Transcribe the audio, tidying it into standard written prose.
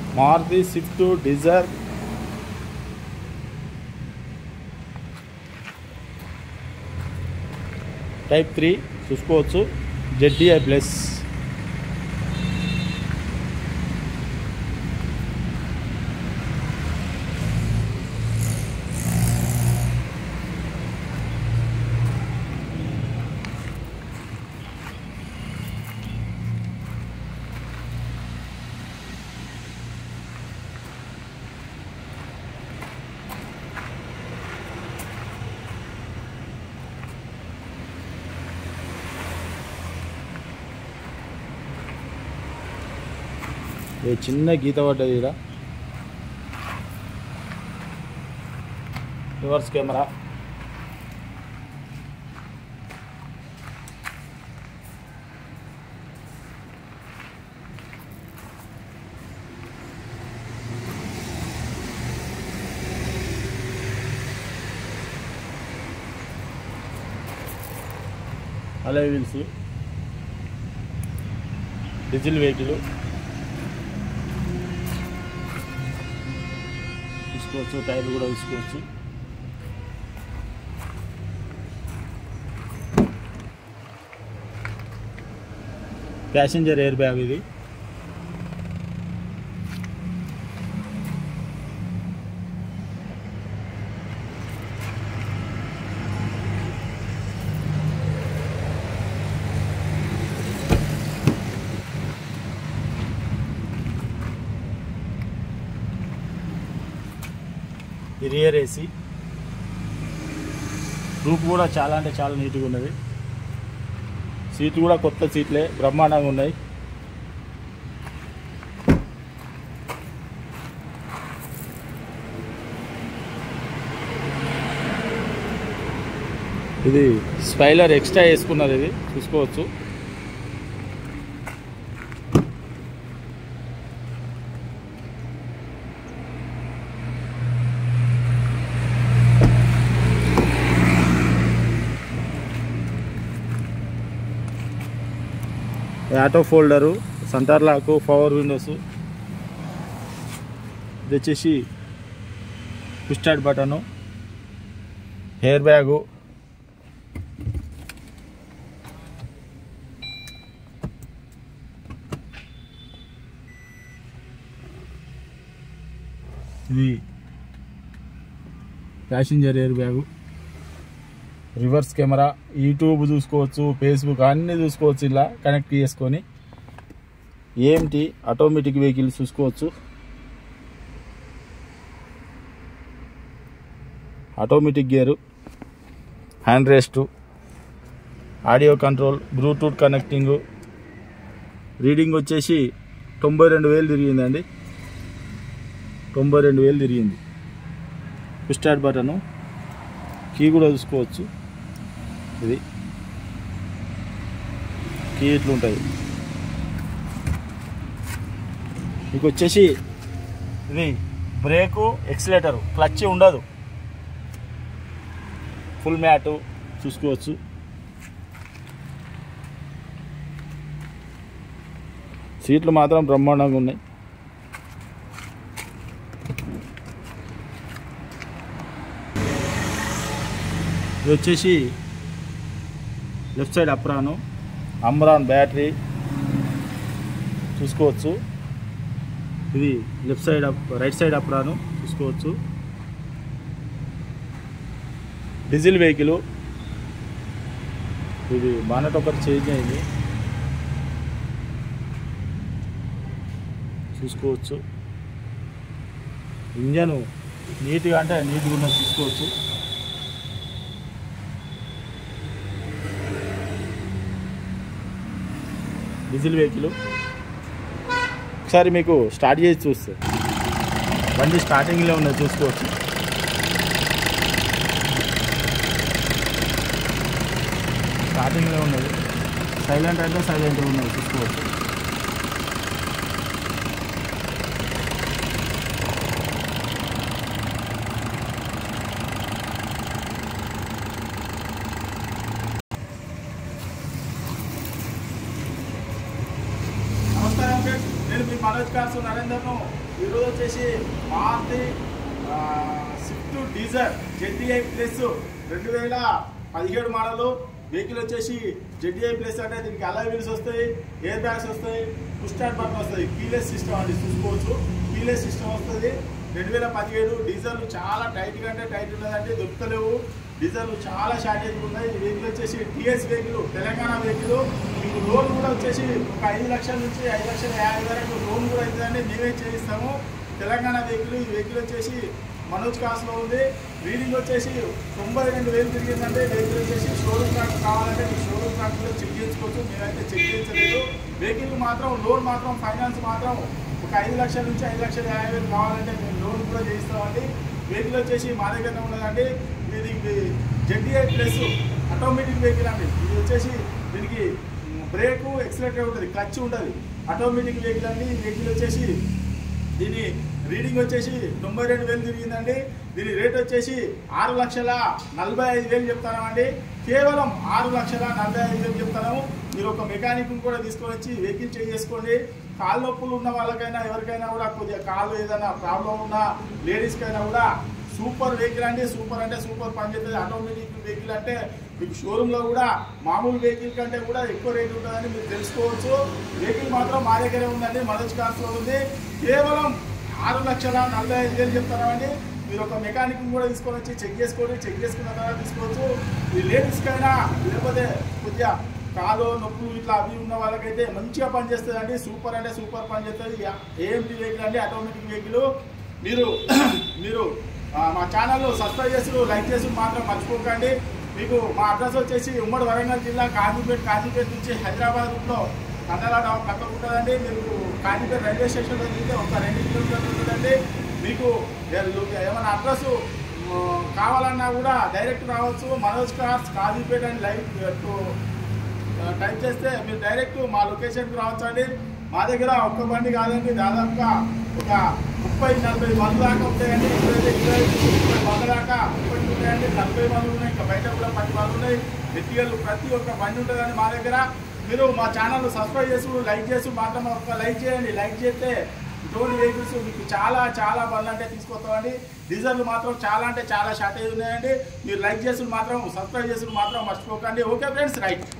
Maruti Swift Dzire type 3 చూసుకోవచ్చు. ZDI plus. ఏ చిన్న గీత పడ్డది ఇక్కడ. Reverse camera, alloy wheels, diesel vehicle తీసుకోవచ్చు. టైర్లు కూడా తీసుకోవచ్చు. ప్యాసింజర్ ఎయిర్ బ్యాగ్ ఇది. Rear AC. రూప్ కూడా చాలా అంటే చాలా నీట్గా ఉన్నది. సీట్లు కూడా కొత్త సీట్లే, బ్రహ్మాండంగా ఉన్నాయి. ఇది స్పైలర్ ఎక్స్ట్రా వేసుకున్నారు, ఇది చూసుకోవచ్చు. Auto folder, center lock, power windows. ఇది వచ్చేసి push start button, air bag, ఇది passenger air bag, reverse camera, YouTube చూసుకోవచ్చు, ఫేస్బుక్ అన్నీ చూసుకోవచ్చు ఇలా కనెక్ట్ చేసుకొని. ఏంటి ఆటోమేటిక్ వెహికల్ చూసుకోవచ్చు. Automatic gear, hand rest, audio control, Bluetooth connecting. Reading వచ్చేసి 92,000 తిరిగిందండి. 92,000 తిరిగింది. పుష్ స్టార్ట్ బటను, కీ కూడా చూసుకోవచ్చు. ఇది కీ ఇట్లుంటుంది. మీకు వచ్చేసి ఇది బ్రేకు, ఎక్సిలేటరు, క్లచ్ ఉండదు. ఫుల్ మ్యాటు చూసుకోవచ్చు. సీట్లు మాత్రం బ్రహ్మాండంగా ఉన్నాయి. ఇది వచ్చేసి left side apron, Amaron battery చూసుకోవచ్చు. ఇది left side right side apron చూసుకోవచ్చు. Diesel vehicle. ఇది బానెట్ ఒకటి చేంజ్ అయింది చూసుకోవచ్చు. ఇంజను నీట్గా అంటే నీట్గా ఉన్నది చూసుకోవచ్చు. Diesel vehicle. ఒకసారి మీకు స్టార్ట్ చేసి చూస్తే బండి స్టార్టింగ్లో ఉన్నది చూసుకోవచ్చు. స్టార్టింగ్లో ఉన్నది. సైలెంట్ అయితే సైలెంట్గా ఉన్నది చూసుకోవచ్చు. నమస్కారం ఫ్రెండ్స్, నేను మీ మనోజ్ కార్స్ నరేందర్ను ఈరోజు వచ్చేసి Maruti swift Dzire ZDI plus 2017 model vehicle వచ్చేసి ZDI ప్లస్ అంటే దీనికి అలాయ్ వీల్స్ వస్తాయి, ఎయిర్ బ్యాగ్స్ వస్తాయి, పుష్ స్టార్ట్ బటన్ వస్తుంది, కీలెస్ సిస్టమ్ అండి చూసుకోవచ్చు. కీలెస్ సిస్టమ్ వస్తుంది. 2017 డీజల్ చాలా టైట్గా అంటే టైట్ ఉన్నదంటే దొరుకుతలేవు. డీజల్ చాలా షార్టేజ్ ఉన్నాయి. ఈ వెహికల్ వచ్చేసి TS వెహికల్, తెలంగాణ వెహికల్. మీకు లోన్ కూడా వచ్చేసి ఒక 5 లక్షల నుంచి 5,50,000 వరకు లోన్ కూడా అవుతుందండి, మేమే చేయిస్తాము. తెలంగాణ వెహికల్. ఈ వెహికల్ వచ్చేసి మనోజ్ కార్స్లో ఉంది. రీడింగ్ వచ్చేసి 92,000 తిరిగిందంటే వెహికల్ వచ్చేసి షోరూమ్ ట్రాక్ కావాలంటే మీకు షోరూమ్ ట్రాక్లో చెక్ చేయించుకోవచ్చు. మేమైతే చెక్ చేయించలేదు. వెహికల్ మాత్రం లోన్ మాత్రం ఫైనాన్స్ మాత్రం ఒక 5 లక్షల నుంచి 5,50,000 కావాలంటే మేము లోన్ కూడా చేయిస్తామండి. వెహికల్ వచ్చేసి మా దగ్గరనే ఉన్నదండి. ఇది ZDI ప్లస్ ఆటోమేటిక్ వెహికల్ అండి. ఇది వచ్చేసి దీనికి బ్రేకు, ఎక్సిలేటర్ ఉంటుంది, క్లచ్ ఉంటుంది, ఆటోమేటిక్ వెహికల్ అండి. ఈ వెహికల్ వచ్చేసి దీని రీడింగ్ వచ్చేసి 92,000 తిరిగిందండి. దీని రేట్ వచ్చేసి 6,45,000 చెప్తామండి. కేవలం 6,45,000 చెప్తాము. మీరు ఒక మెకానిక్ కూడా తీసుకొని వచ్చి వెహికల్ చేసుకోండి. కాళ్ళ నొప్పులు ఉన్న వాళ్ళకైనా ఎవరికైనా కూడా కొద్దిగా కాళ్ళు ఏదైనా ప్రాబ్లం ఉన్నా లేడీస్కైనా కూడా సూపర్ వెహికల్ అండి. సూపర్ అంటే సూపర్ పనిచేస్తుంది. ఆటోమేటిక్ వెహికల్ అంటే మీకు షోరూంలో కూడా మామూలు వెహికల్ కంటే కూడా ఎక్కువ రేట్ ఉంటుందని మీరు తెలుసుకోవచ్చు. వెహికల్ మాత్రం మా దగ్గరే ఉందండి, మనోజ్ కార్స్లో ఉంది. కేవలం 6,45,000 చెప్తామండి. మీరు ఒక మెకానిక్ కూడా తీసుకొని వచ్చి చెక్ చేసుకోండి. చెక్ చేసుకున్న తర్వాత తీసుకోవచ్చు. ఈ లేడీస్కైనా లేకపోతే కొద్దిగా కాలు నొప్పులు ఇట్లా అవి ఉన్న వాళ్ళకైతే మంచిగా పనిచేస్తుందండి. సూపర్ అంటే సూపర్ పనిచేస్తుంది. AMT వెహికల్ అండి, ఆటోమేటిక్ వెహికల్. మీరు మా ఛానల్ సబ్స్క్రైబ్ చేసి లైక్ చేసి మాత్రం మర్చిపోకండి. మీకు మా అడ్రస్ వచ్చేసి ఉమ్మడి వరంగల్ జిల్లా కాజీపేట నుంచి హైదరాబాద్ రూట్లో కన్నడ పక్కకు ఉంటుందండి. మీరు కాజీపేట రైల్వే స్టేషన్లో దిగితే ఒక 2 కిలోమీటర్లు ఉంటుందండి. మీకు ఏమైనా అడ్రస్ కావాలన్నా కూడా డైరెక్ట్ రావచ్చు. మనోజ్ కార్స్ కాజీపేట అని టైప్ చేస్తే మీరు డైరెక్ట్ మా లొకేషన్కి రావచ్చు అండి. మా దగ్గర ఒక్క బండి కాదండి, దాదాపుగా ఒక 30-40 బండ్లు దాకా ఉంటాయండి. 20-30 బండ్ల దాకా ఇప్పటికి ఉంటాయండి. 40 బండ్లు ఉన్నాయి, ఇంకా బయట కూడా 10 బండ్లు ఉన్నాయి. వ్యక్తిగత ప్రతి ఒక్క బండి ఉంటుందండి మా దగ్గర. మీరు మా ఛానల్ సబ్స్క్రైబ్ చేసి లైక్ చేసి మాత్రం ఒక లైక్ చేయండి. లైక్ చేస్తే టోన్ వెహికల్స్ మీకు చాలా బండ్లు అంటే తీసుకొస్తామండి. డీజర్లు మాత్రం చాలా అంటే చాలా షార్టేజ్ ఉన్నాయండి. మీరు లైక్ చేసి మాత్రం సబ్స్క్రైబ్ చేసి మాత్రం మర్చిపోకండి. Okay friends, right.